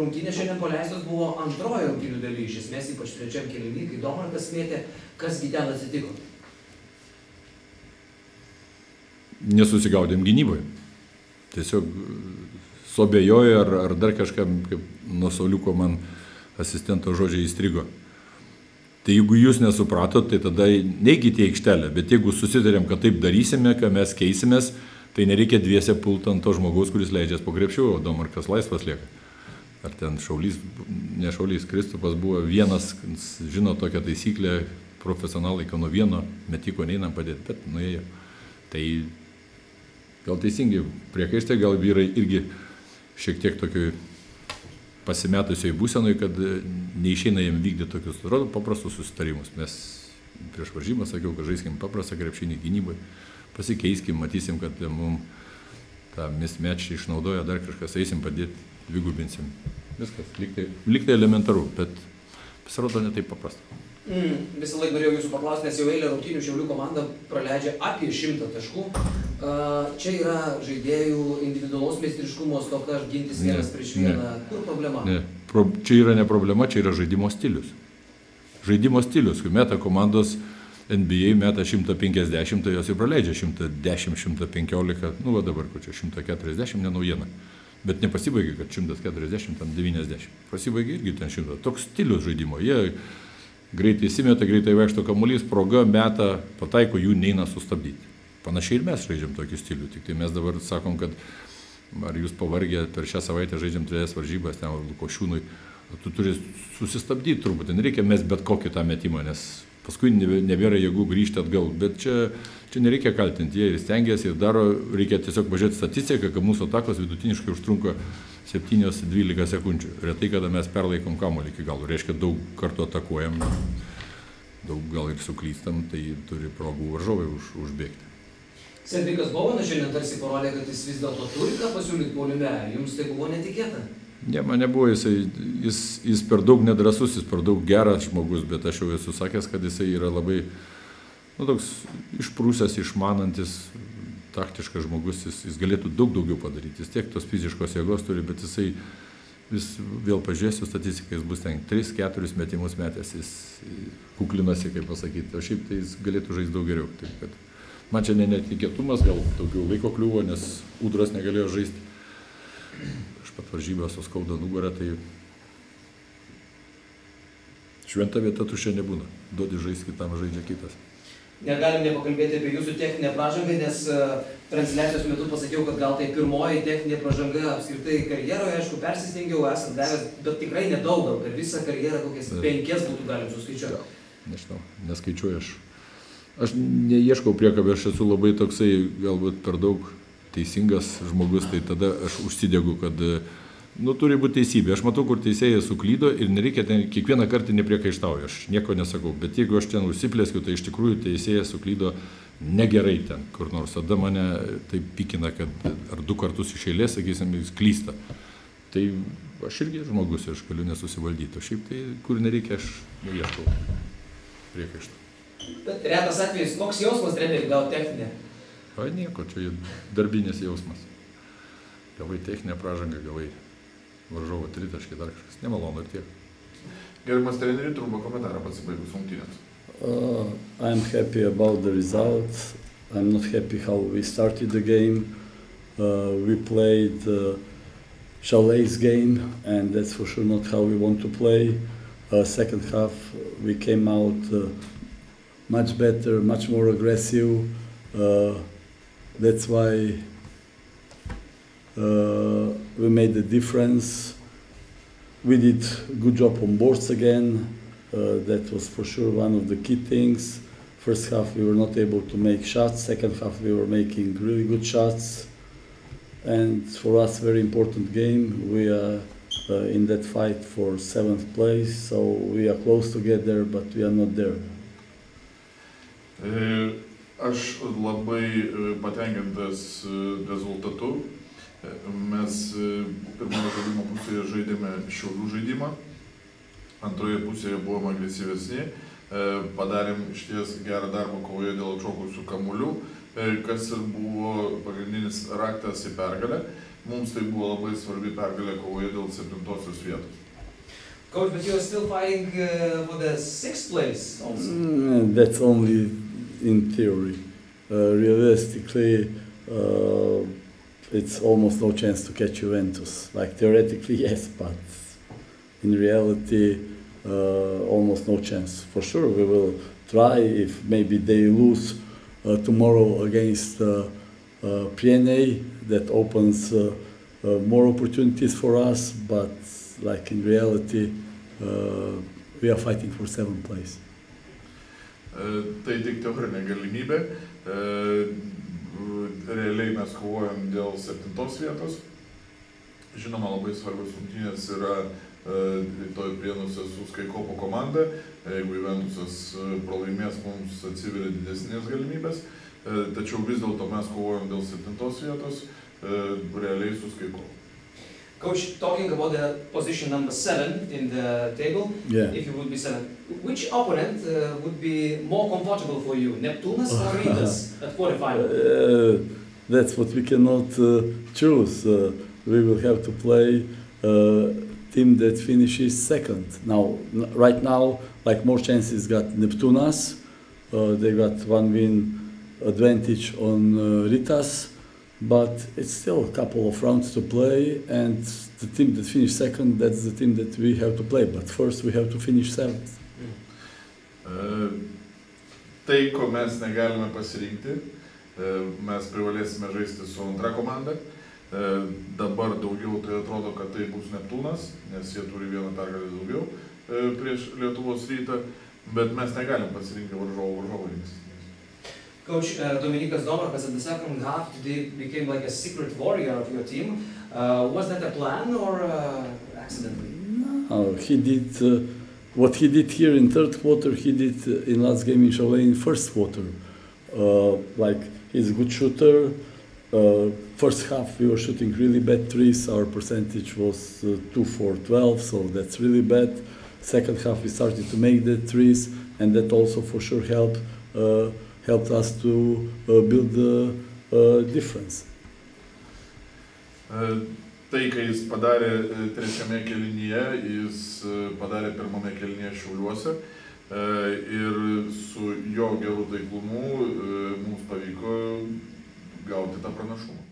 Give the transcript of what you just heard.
rungtynės šiandien paleistos buvo antroji rungtynių daly, iš esmės ypač trečiam kėliny, kai Domarkas mėtė, kasgi ten atsitiko? Nesusigaudėm gynyboje. Tiesiog suabejojo ar dar kažkam, kaip nuo Sauliuko man asistento žodžiai įstrigo. Tai jeigu jūs nesupratot, tai tada neikite į aikštelę, bet jeigu susitarėm, kad taip darysime, kad mes keisimės, tai nereikia dviese pult ant to žmogaus, kuris leidžias po krepšiu, o Domarkas laisvas lieka. Ar ten Šaulys, ne Šaulys, Kristupas buvo vienas, žino tokią taisyklę, profesionalai, kad nuo vieno metiko neinam padėti, bet nuėjo. Tai gal teisingai priekaištai, gal vyrai irgi šiek tiek tokioj pasimetusioj būsenoj, kad neišeina jiem vykdyti tokius, rodo, paprastus susitarimus. Mes prieš varžymą sakiau, kad žaiskim paprastą krepšinį gynybai, pasikeiskim, matysim, kad mums tą mismatch išnaudoja dar kažkas, eisim padėti, dvigubinsim. Viskas, lyg tai elementaru, bet pasirodo ne taip paprasta. Visą laiką norėjau jūsų paklausti, nes jau eilę rungtynių Šiaulių komanda praleidžia apie 100 taškų. Čia yra žaidėjų individualaus meistriškumo stoka, gintis vienas prieš vieną. Kur problema? Ne. Čia yra ne problema, čia yra žaidimo stilius. Žaidimo stilius, kai meta komandos NBA meta 150, tai jos ir praleidžia 110, 115, nu va dabar, kur čia 140, ne naujiena. Bet nepasibaigia, kad 140, ten 90. Pasibaigia irgi ten 100. Toks stilius žaidimo. Jie greitai įsimeta, greitai vaikšto kamuolys, proga, meta, pataiko, jų neina sustabdyti. Panašiai ir mes žaidžiam tokį stilių. Tik tai mes dabar sakom, kad ar jūs pavargę per šią savaitę žaidžiam 3 varžybas, ten Lukošiūnui, tu turi susistabdyti turbūt. Nereikia mes bet kokį tą metimą, nes paskui nebėra jėgų grįžti atgal. Bet čia nereikia kaltinti. Jie ir stengiasi, ir daro, reikia tiesiog pažiūrėti statistiką, kad mūsų atakos vidutiniškai užtrunka 7-12 sekundžių. Retai, kada mes perlaikom kamuolį iki galo. Reiškia, daug kartų atakuojam, daug gal ir suklystam, tai turi progų varžovai užbėgti. Cedrikas Baumanas šiandien tarsi parodė, kad jis vis dėlto turi ką pasiūlyti puolime. Jums tai buvo netikėta? Ne, man nebuvo, jis per daug nedrasus, jis per daug geras žmogus, bet aš jau esu sakęs, kad jisai yra labai, toks išprūsęs, išmanantis, taktiškas žmogus, jis galėtų daug daugiau padaryti. Jis tiek tos fiziškos jėgos turi, bet jisai vis vėl pažiūrėsiu statistiką, jis bus ten 3-4 metimus metęs, jis kuklinasi, kaip pasakyti, o šiaip tai jis galėtų žaisti daug geriau. Taip, kad man čia netikėtumas, gal daugiau laiko kliuvo, nes Ūdras negalėjo žaisti. Aš pat varžybę suskauda nugarą, tai šventa vieta tuščia nebūna. Duodi žaisti kitam, žaidžia kitas. Negalim nepakalbėti apie jūsų techninę pražangą, nes transliacijos metu pasakiau, kad gal tai pirmoji techninė pražanga apskritai karjeroje, aišku, persistengiau, esat davęs, bet tikrai nedaug, gal per visą karjerą kokias 5 būtų galim suskaičiuoti. Nežinau, neskaičiuoju aš. Aš neieškau priekabę, aš esu labai toksai, galbūt per daug teisingas žmogus, tai tada aš užsidegu, kad turi būti teisybė. Aš matau, kur teisėjas suklydo ir nereikia ten kiekvieną kartą nepriekaištauju, aš nieko nesakau, bet jeigu aš ten užsiplėskiu, tai iš tikrųjų teisėjas suklydo negerai ten kur nors. Tada mane taip pikina, kad ar 2 kartus iš eilės, sakysim, jis klysta. Tai aš irgi žmogus, aš galiu nesusivaldyti, o šiaip tai kur nereikia, aš neieškau priekaištauju. Bet retas atvejis, koks jausmas treneriui gauti techninę? O nieko, čia darbinis jausmas. Gavai techninę pražangą, gavai varžovo tritaškį, dar kažkas. Nemalonu ir tiek. Gerbiamas treneri, trumpą komentarą pasibaigus rungtynėms. I'm happy about the results. I'm not happy how we started the game. We played Chalet's game, and that's for sure not how we want to play. Second half, we came out much better, much more aggressive. That's why we made the difference. We did a good job on boards again. That was for sure one of the key things. First half we were not able to make shots. Second half we were making really good shots. And for us, very important game. We are in that fight for 7th place, so we are close together, but we are not there. Aš labai patenkintas rezultatu. Mes pirmoje žaidimo pusėje žaidėme Šiaulių žaidimą, antroje pusėje buvome agresyvesni, padarėm išties gerą darbą kovoje dėl atšokusių kamuolių, kas ir buvo pagrindinis raktas į pergalę. Mums tai buvo labai svarbi pergalė kovoje dėl 7-osios vietos. Coach, but you're still fighting for the 6th place also. That's only in theory. Realistically, it's almost no chance to catch Juventus. Like theoretically, yes, but in reality, almost no chance. For sure, we will try. If maybe they lose tomorrow against PNA, that opens more opportunities for us. But like in reality, we are fighting for 7th place. Tai tik teorinė galimybė. Realiai mes kovojam dėl 7-os vietos. Žinoma, labai svarbios rungtynės yra rytoj Prienuose su Skaikopo komanda. Jeigu Juventusas pralaimės, mums atsiveria didesnės galimybės. Tačiau vis dėlto mes kovojam dėl 7-os vietos, realiai su Skaikopo. Coach, talking about the position number 7 in the table, if you would be 7, which opponent would be more comfortable for you, Neptūnas or Rytas at quarterfinal? That's what we cannot choose. We will have to play a team that finishes 2nd. Now, right now, like more chances got Neptūnas. They got 1 win advantage on Rytas. But it's still a couple of rounds to play, and the team that finished 2nd, that's the team that we have to play. But first we have to finish 7th. Tai, ko mes negalime pasirinkti, mes privalėsime žaisti su antra komanda. Dabar daugiau tai atrodo, kad tai bus Neptūnas, nes jie turi vieną pergalę daugiau prieš Lietuvos Rytą, bet mes negalime pasirinkti varžovų rinksis. Coach, Dominykas Domarkas at the 2nd half today became like a secret warrior of your team. Was that a plan or accidentally? No, he did what he did here in 3rd quarter, he did in last game in Cholet in 1st quarter. Like, he's a good shooter. 1st half we were shooting really bad threes. Our percentage was 2-4-12, so that's really bad. 2nd half we started to make the threes, and that also for sure helped us to build the difference. Tai, kai jis padarė trečiame kėlinyje, jis padarė pirmame kėlinyje Šiauliuose ir su jo geru taiklumu mums pavyko gauti tą pranašumą.